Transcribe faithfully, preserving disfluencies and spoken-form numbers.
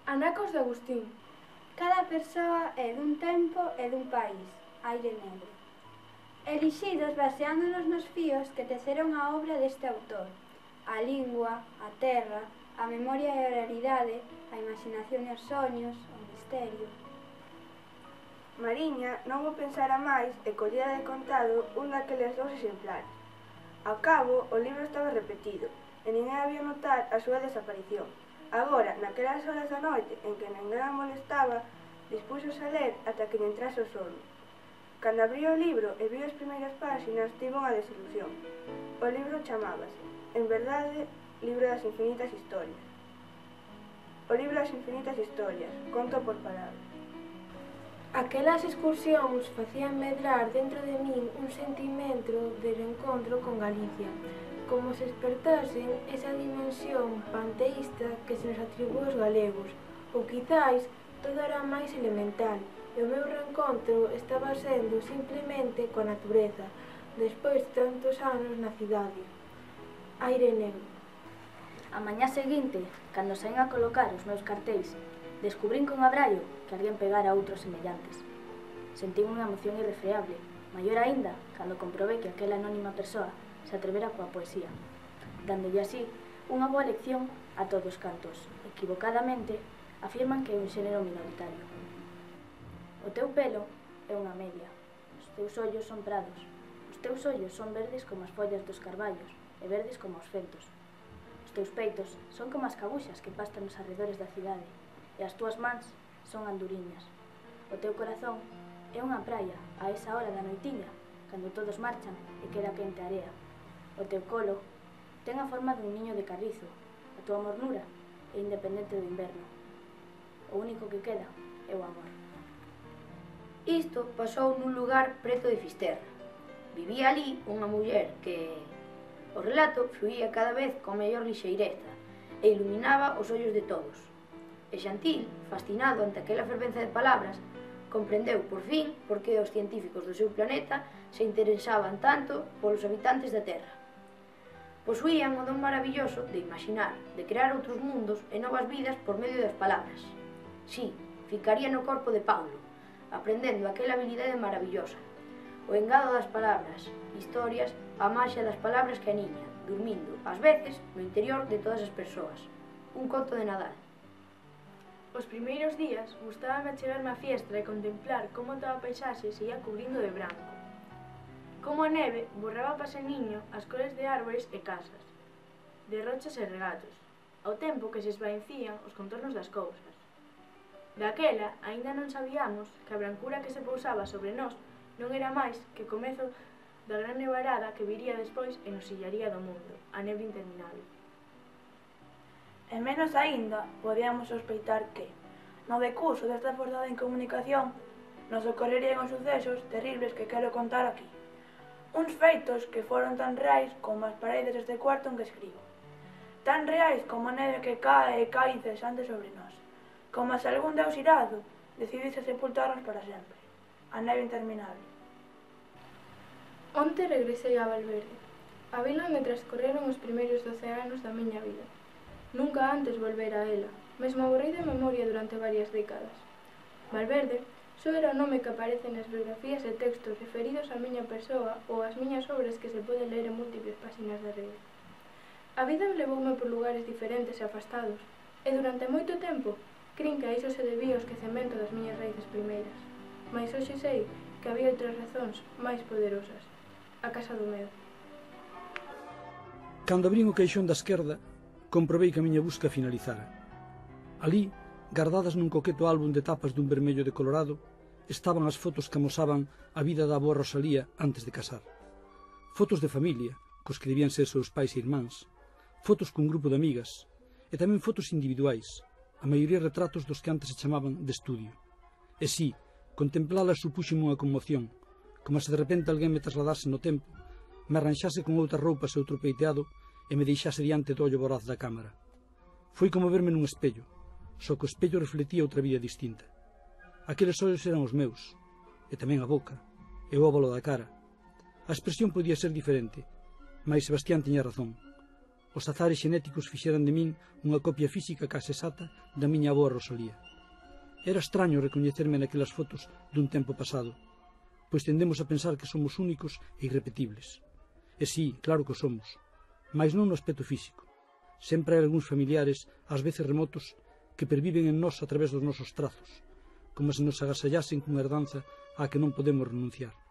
Anacos de Agustín. Cada persoa é dun tempo e dun país, Aire Negro. Elixidos baseándonos nos fíos que teceron a obra deste autor: a lingua, a terra, a memoria e a oralidade, a imaginación e os soños, o misterio. Mariña non o pensara máis e collera de contado un daqueles dous exemplares. Ao cabo, o libro estaba repetido e ninguén había notar a súa desaparición. Agora, naquelas horas da noite en que ninguén a molestaba, dispuxos a ler ata que lle entrase o sono. Cando abriu o libro e viu as primeiras páxinas, tivo unha desilusión. O libro chamábase, en verdade, Libro das infinitas historias. O libro das infinitas historias, conto por palabras. Aquelas excursións facían medrar dentro de min un sentimento de reencontro con Galicia, como se despertasen esa dimensión panteísta que se nos atribúe aos galegos, ou quizais todo era máis elemental, e o meu reencontro estaba sendo simplemente coa natureza, despois de tantos anos na cidade. Aire Negro. A mañá seguinte, cando saín a colocar os meus cartéis, descubrín con abraio que alguén pegara outros semellantes. Sentí unha emoción irrefreable, maior aínda cando comprobei que aquela anónima persoa se atrevera coa poesía, dándolle así unha boa lección a todos cantos, equivocadamente, afirman que é un xénero minoritario. O teu pelo é unha media, os teus ollos son prados, os teus ollos son verdes como as follas dos carballos e verdes como os fentos. Os teus peitos son como as cabuxas que pastan nos arredores da cidade e as túas mans son anduriñas. O teu corazón é unha praia a esa hora da noitiña, cando todos marchan e queda quente a area. O teu colo ten a forma dun niño de carrizo, a túa mornura é independente do inverno. O único que queda é o amor. Isto pasou nun lugar preto de Fisterra. Vivía ali unha muller que... O relato fluía cada vez con mellor lixeireza e iluminaba os ollos de todos. E Xantil, fascinado ante aquela fervenza de palabras, comprendeu por fin por que os científicos do seu planeta se interesaban tanto polos habitantes da Terra. Posuían o don maravilloso de imaginar, de crear outros mundos e novas vidas por medio das palabras. Si, ficaría no corpo de Paulo, aprendendo aquela habilidade maravillosa. O engado das palabras, historias, a maxia das palabras que aniña, dormindo, ás veces, no interior de todas as persoas. Un conto de Nadal. Os primeiros días gustábame chegarme á fiestra e contemplar como toda a paisaxe se ia cubrindo de branco. Como a neve borraba paseniño as cores de árbores e casas, de rochas e regatos, ao tempo que se esvaecían os contornos das cousas. Daquela, aínda non sabíamos que a brancura que se pousaba sobre nós non era máis que o comezo da gran nevarada que viría despois e nos illaría do mundo, a neble interminable. E menos aínda, podíamos sospeitar que, no decurso desta forzada incomunicación, nos ocorrerían os sucesos terribles que quero contar aquí. Uns feitos que foron tan reais como as paredes deste cuarto en que escribo. Tan reais como a neve que cae e cae incesante sobre nós. Como se algún deus irado decidise sepultarnos para sempre. A neve interminable. Onte regresei a Valverde, a vila onde transcorreron os primeiros doce anos da miña vida. Nunca antes volvera a ela, mesmo aborrei de memoria durante varias décadas. Valverde só era o nome que aparece nas biografías e textos referidos á miña persoa ou ás miñas obras que se pode ler en múltiples páxinas da rede. A vida levoume por lugares diferentes e afastados, e durante moito tempo crin que a iso se debía o esquecemento das miñas raíces primeiras. Mais hoxe sei que había outras razóns máis poderosas. A casa do medo. Cando abrín o caixón da esquerda, comprobei que a miña busca finalizara. Ali, gardadas nun coqueto álbum de tapas dun vermello de colorado, estaban as fotos que amosaban a vida da avó Rosalía antes de casar. Fotos de familia, cos que debían ser seus pais e irmáns, fotos cun grupo de amigas, e tamén fotos individuais, a maioría retratos dos que antes se chamaban de estudio. E si, contemplalas supúxeme unha conmoción, como se de repente alguén me trasladase no tempo, me arranxase con outras roupas e outro peiteado e me deixase diante do ollo voraz da cámara. Foi como verme nun espello, só que o espello refletía outra vida distinta. Aqueles ollos eran os meus, e tamén a boca, e o óvalo da cara. A expresión podía ser diferente, mais Sebastián tiña razón. os azares xenéticos fixeran de min unha copia física case exata da miña avoa Rosalía. Era extraño recoñecerme naquelas fotos dun tempo pasado, pois tendemos a pensar que somos únicos e irrepetibles. E sí, claro que o somos, mais non no aspecto físico. Sempre hai algúns familiares, ás veces remotos, que perviven en nós a través dos nosos trazos, como se nos agasallasen cunha herdanza á que non podemos renunciar.